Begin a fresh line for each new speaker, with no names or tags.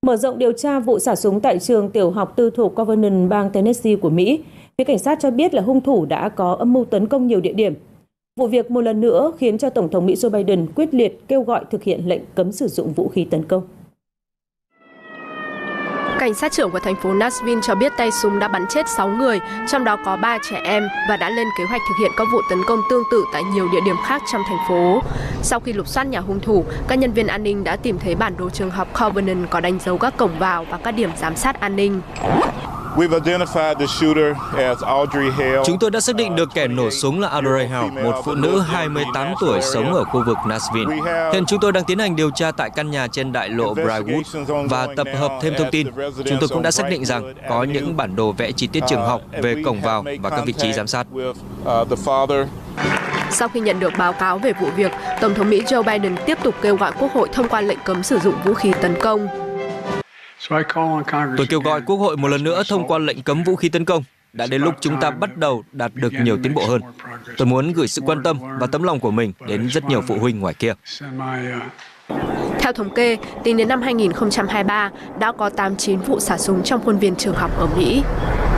Mở rộng điều tra vụ xả súng tại trường tiểu học tư thục Covenant, bang Tennessee của Mỹ, phía cảnh sát cho biết là hung thủ đã có âm mưu tấn công nhiều địa điểm. Vụ việc một lần nữa khiến cho Tổng thống Mỹ Joe Biden quyết liệt kêu gọi thực hiện lệnh cấm sử dụng vũ khí tấn công.
Cảnh sát trưởng của thành phố Nashville cho biết tay súng đã bắn chết 6 người, trong đó có 3 trẻ em, và đã lên kế hoạch thực hiện các vụ tấn công tương tự tại nhiều địa điểm khác trong thành phố. Sau khi lục soát nhà hung thủ, các nhân viên an ninh đã tìm thấy bản đồ trường học Covenant có đánh dấu các cổng vào và các điểm giám sát an ninh.
Chúng tôi đã xác định được kẻ nổ súng là Audrey Hale, một phụ nữ 28 tuổi sống ở khu vực Nashville. Hiện chúng tôi đang tiến hành điều tra tại căn nhà trên đại lộ Brightwood và tập hợp thêm thông tin. Chúng tôi cũng đã xác định rằng có những bản đồ vẽ chi tiết trường học về cổng vào và các vị trí giám sát.
Sau khi nhận được báo cáo về vụ việc, Tổng thống Mỹ Joe Biden tiếp tục kêu gọi Quốc hội thông qua lệnh cấm sử dụng vũ khí tấn công.
Tôi kêu gọi Quốc hội một lần nữa thông qua lệnh cấm vũ khí tấn công. Đã đến lúc chúng ta bắt đầu đạt được nhiều tiến bộ hơn. Tôi muốn gửi sự quan tâm và tấm lòng của mình đến rất nhiều phụ huynh ngoài kia.
Theo thống kê, tính đến năm 2023, đã có 89 vụ xả súng trong khuôn viên trường học ở Mỹ.